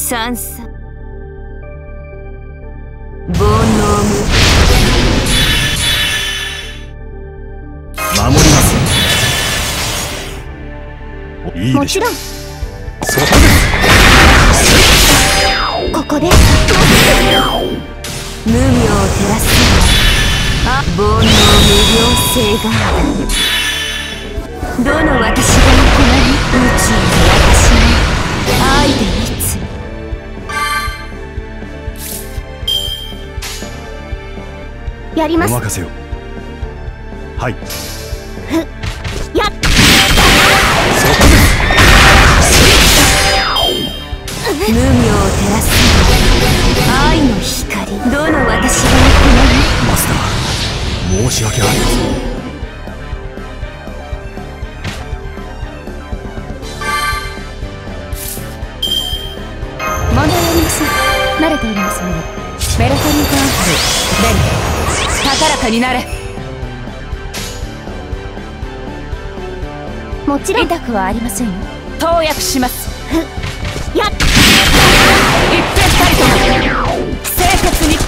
三々煩悩守ります。いいでしょう。 もちろん。 そこです。 ここで無明を照らす煩悩無量性がどの私が行い宇宙の私の愛でいつおやります。 任せを。はい。 やっそこです。 無明を照らす愛の光どの私が行いマスター、申し訳ありません。 問題ありません。慣れておりますので。メラトニックアンフルベル高らかになれ。 もちろん。 痛くはありませんよ。投薬します。 やっ一点たりとも清潔に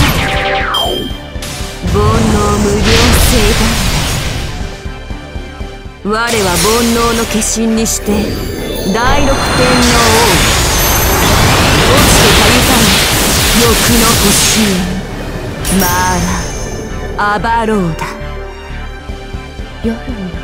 煩悩無量性が我は煩悩の化身にして第六天の王落ちてたゆたむ欲の星にマーラ・アバローだ。 夜に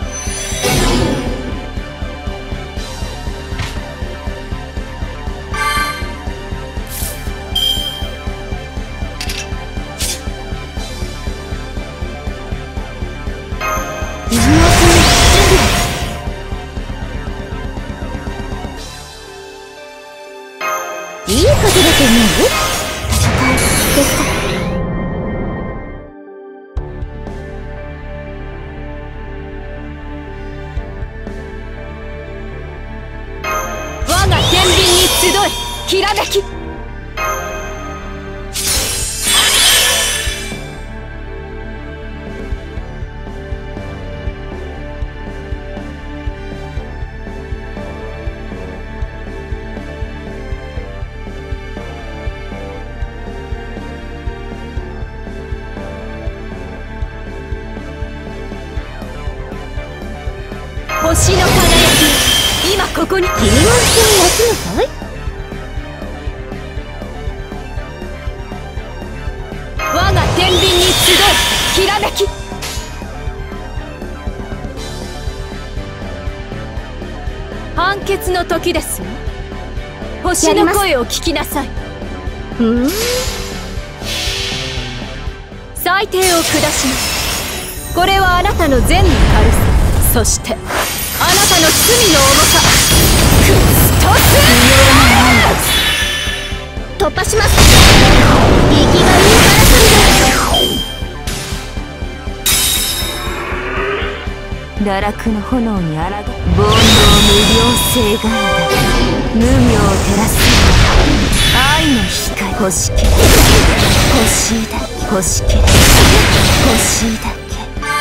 いいことだと思う。戦いですか。 我が天秤に集えきらめき星の輝き今ここに君は人を焼くのかい。我が天秤に集えきらめき判決の時ですよ。星の声を聞きなさい。裁定を下します。これはあなたの善の軽さそしてあなたの罪の重さクストス突破します。生きがいいから堕落の炎にあらが煩悩無量性が無明を照らす愛の光星切れ星だけ星切れ星だけ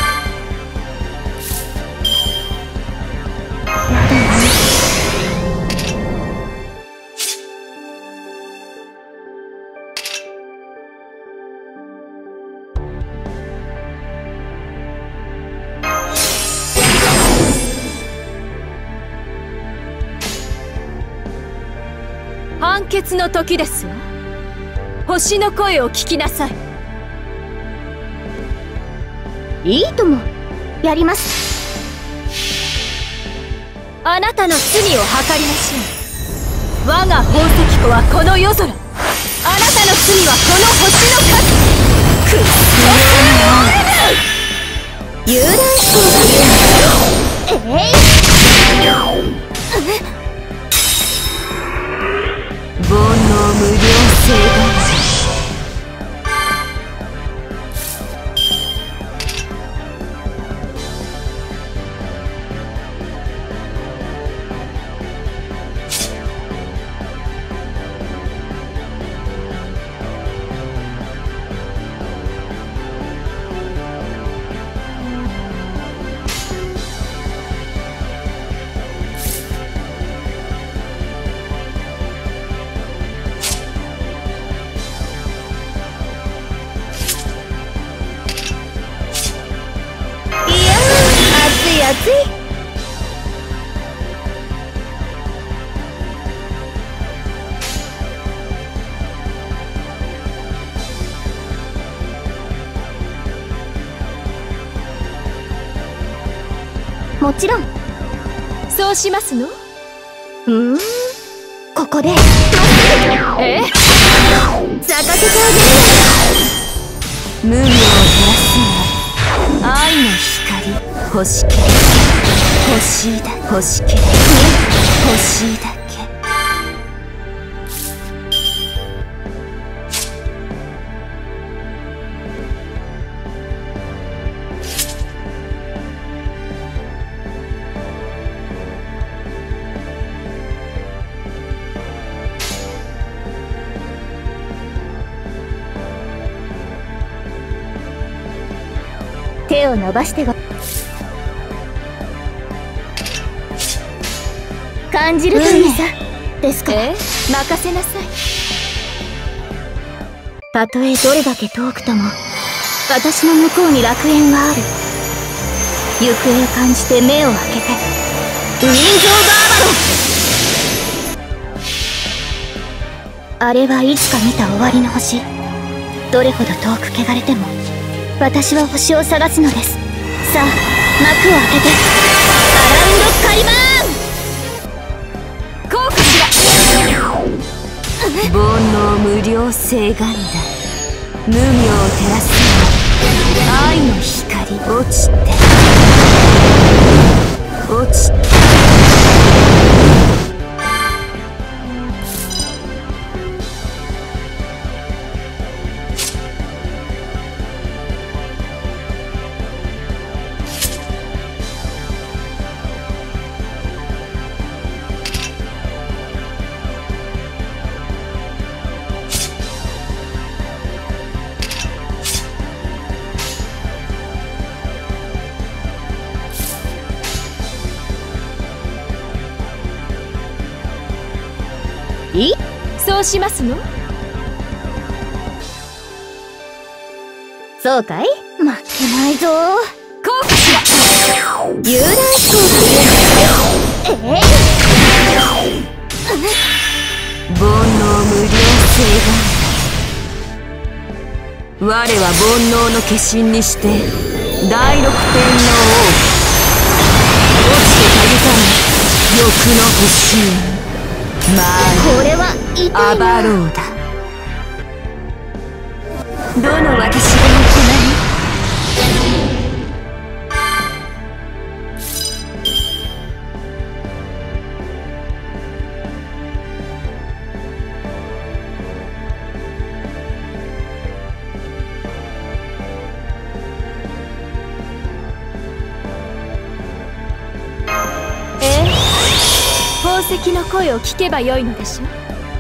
判決の時ですわ。星の声を聞きなさい。 いいとも。やります。 あなたの罪を計りましょう。我が宝石庫はこの夜空あなたの罪はこの星の数クッソ遊覧飛行が煩悩無量性がもちろん。 そうしますの？ ここでえ？ 咲かせてあ無明を照らすのは愛の光。欲しければ欲しいだ、欲しければ欲しいだけ。 手を伸ばしてご感じるといいさですから。 任せなさい。 たとえどれだけ遠くとも私の向こうに楽園はある。行方を感じて目を開けてウィンゾーバーバロン。あれはいつか見た終わりの星。どれほど遠く汚れても私は星を探すのです。さあ幕を開けてアラウンドカリバーン。 こうかしら。煩悩無量星がんだ。無明を照らすのは愛の光。落ちて落ちてそうしますの？ そうかい？負けないぞ。 こうかしら。 遊覧飛行というのは煩悩無量星がんだ。我は煩悩の化身にして第六天の王。落ちてたゆかむ欲の星にまあこれは痛いな。 アバローだ。どの私が行く宝石の声を聞けばよいのでしょう。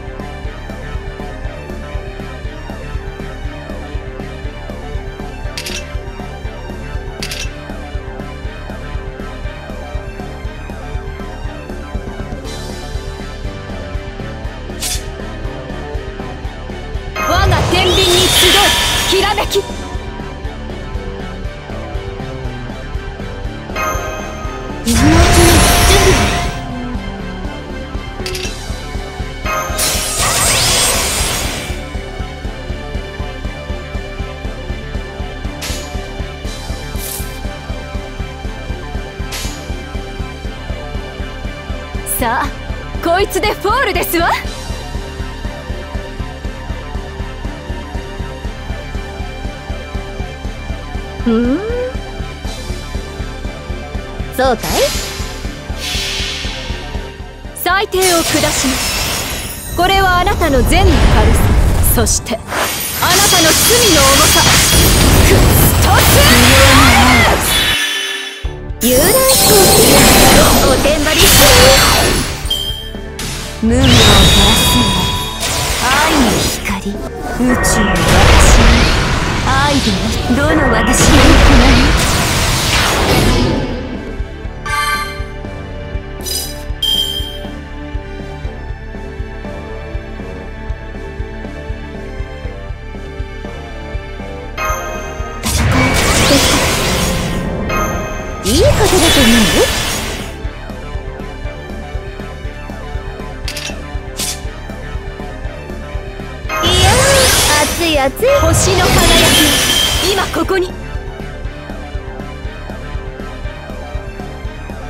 我が天秤に集うきらめき。 今のうちに準備。 さあこいつでフォールですわ。 そうかい？ 裁定を下します。これはあなたの善の軽さ、そしてあなたの罪の重さ。クストス遊覧飛行というのはおてんばりして無明を照らすのは愛の光。宇宙の私に愛でどの私が行くの？ いいことだと思う？いやー、熱い熱い。 星の輝き、今ここに。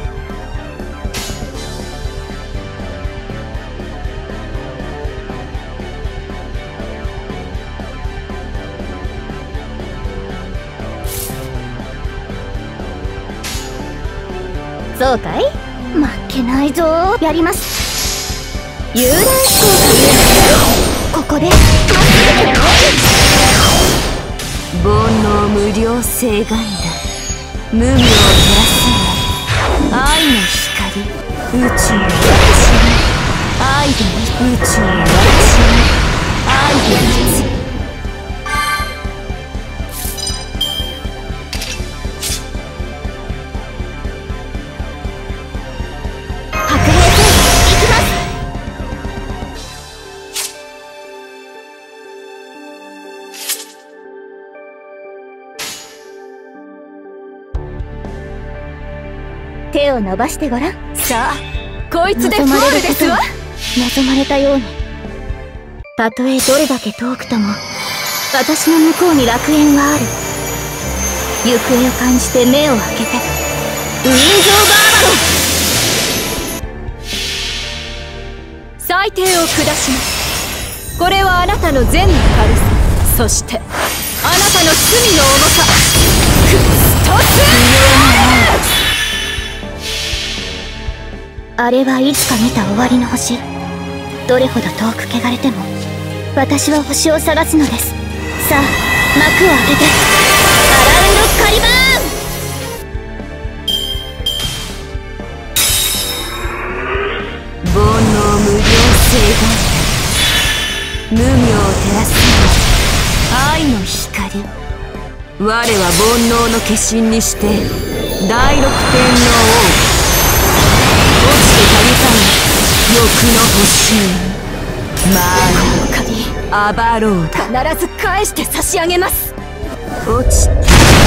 そうかい。負けないぞ。やります。遊覧飛行というここでまっすぐ。 煩悩無量聖願だ。無明を照らすは愛の光。宇宙を私に愛で宇宙を私に愛で立つ。 手を伸ばしてごらん。 さあこいつでフォールですわ。 望まれたように、たとえどれだけ遠くとも私の向こうに楽園がある。行方を感じて目を開けて、ウィンズ・オブ・アバロン。 裁定を下します。これはあなたの善の軽さ、そしてあなたの罪の重さ。クストス。 あれはいつか見た終わりの星。どれほど遠く汚れても私は星を探すのです。さあ幕を開けて、アラウンドカリバーン。煩悩無量聖願。無明を照らす愛の光。我は煩悩の化身にして第六天皇王。落ちて旅かん欲の星にマーナアバローだ。 必ず返して差し上げます。 落ちて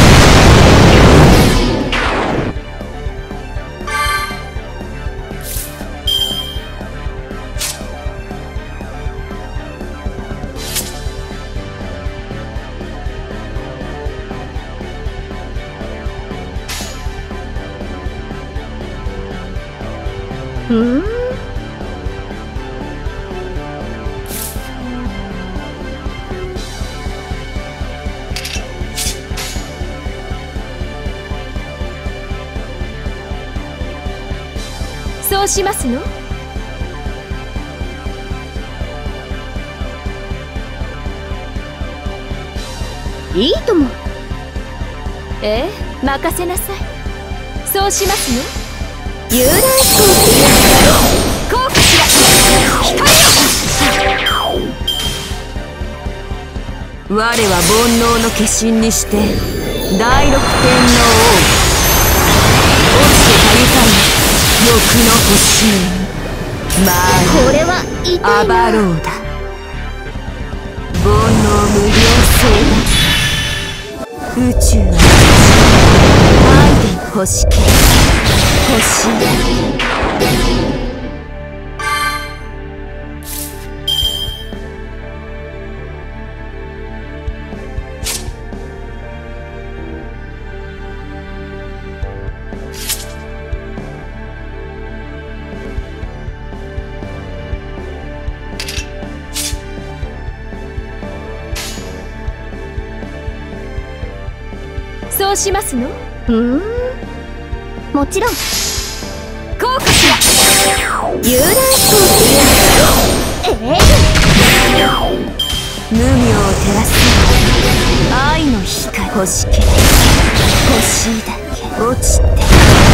そうしますの？ いいとも。 ええ、任せなさい。そうしますの？ 遊覧飛行こうかしら。我は煩悩の化身にして第六天皇王。落ちてたゆかん欲の星にこれは痛いな。 アバローだ。煩悩無量聖願。宇宙は愛で星系星だ。そうしますの？ もちろん。 こうかしら。 遊覧飛行無明を照らす愛の光。星系星だけ落ちて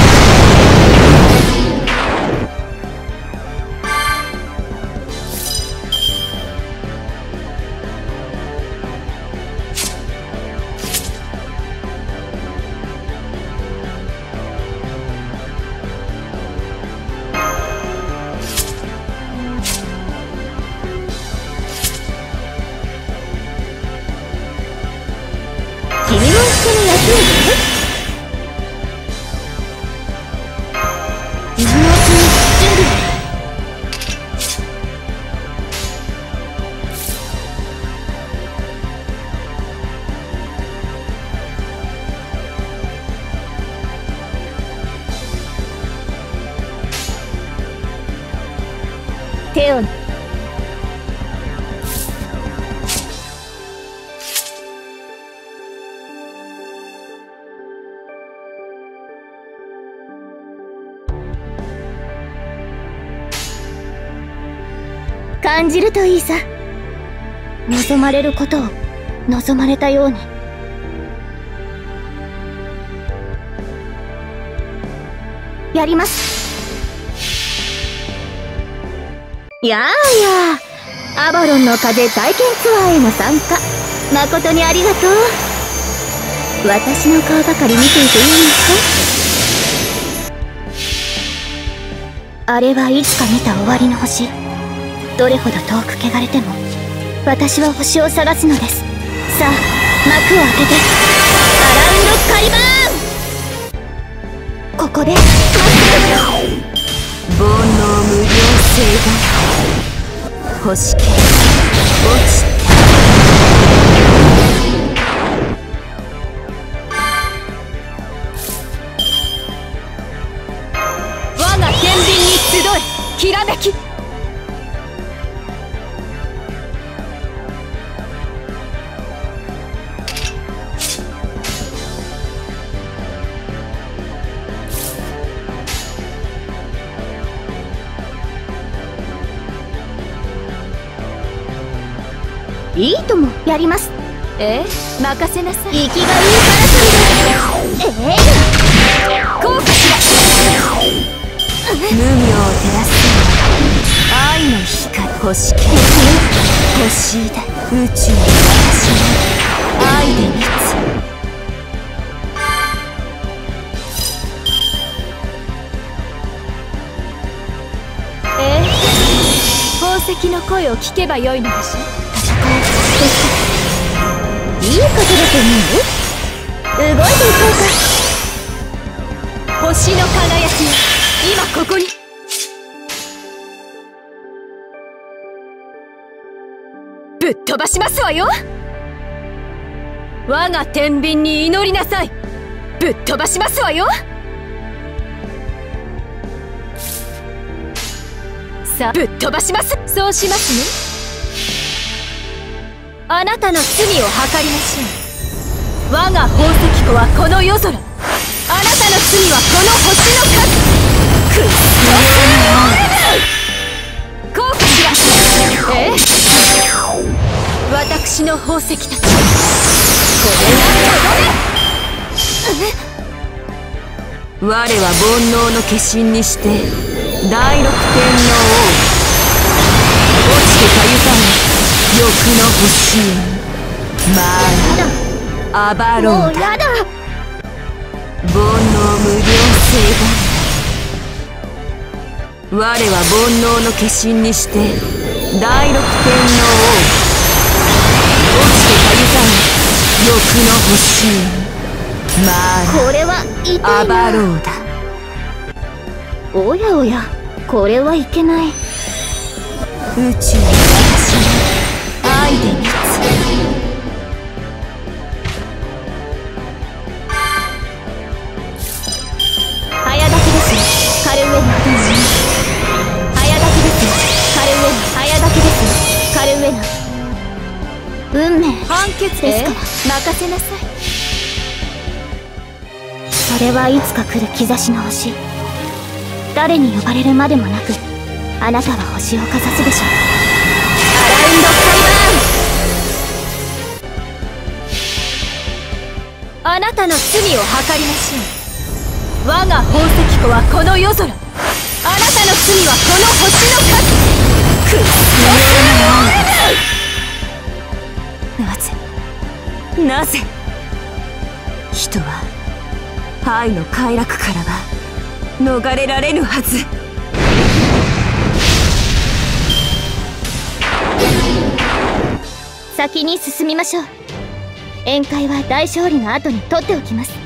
君も一緒にやってみて。自分のうちに準備。手を感じるといいさ。望まれることを望まれたように。やります。やあやあ、アバロンの風体験ツアーへの参加誠にありがとう。私の顔ばかり見ていていいのか。あれはいつか見た終わりの星。どれほど遠く汚れても私は星を探すのです。さあ幕を開けてアラウンドスカイバーン。ここで待ってる。 煩悩無量星が星気落ちて我が天秤に集えきらめき。 いいとも、やります。 任せなさい。 生きがいいからそれで。 効果しろ。無明を照らす愛の光。星気星だ。宇宙の私の愛で満つ。宝石の声を聞けばよいのでしょ。 いいことだと思う。動いていこうか。 星の輝きよ、今ここに。ぶっ飛ばしますわよ。我が天秤に祈りなさい。ぶっ飛ばしますわよ。さあぶっ飛ばします。そうしますね。あなたの罪を計りましょう。我が宝石庫はこの夜空。あなたの罪はこの星の数。くっそ効果しら。私の宝石たち、これがとどめ。我は煩悩の化身にして第六天の王。落ちてかゆかん欲の星へ。アバロンだ。 もうやだ。 煩悩無量星が。我は煩悩の化身にして第六天の王。落ちてかゆかん欲の星へ。 これは痛いな。 アバローだ。 おやおや、これはいけない。 宇宙の私の愛で満つ。 早炊きです。カルウェナ。早炊きです。カルウェナ。早炊きです。カルウェナ。運命判決ですから任せなさい。 それはいつか来る兆しの星。誰に呼ばれるまでもなくあなたは星をかざすでしょう。アラウンドスカイバーン。 あなたの罪を計りましょう。我が宝石庫はこの夜空。あなたの罪はこの星の数。くっそ。なぜ人は愛の快楽からは逃れられぬはず。 先に進みましょう。宴会は大勝利の後に取っておきます。